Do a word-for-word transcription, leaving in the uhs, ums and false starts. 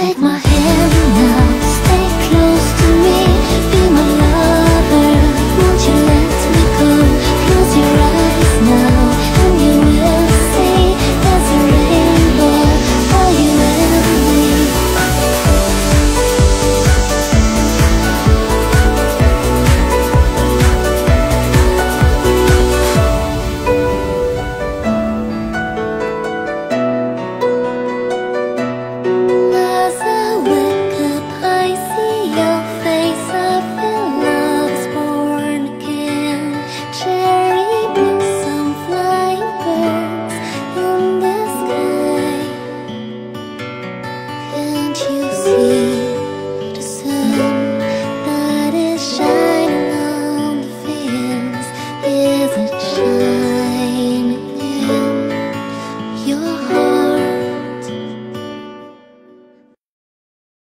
Take my hand now, stay close to me, be my lover, won't you let me go? Close your eyes now, and you will see there's a rainbow for you and me. As I wake up, I see your face, I feel love is born again. Cherry blossom, flying birds in the sky. Can't you see?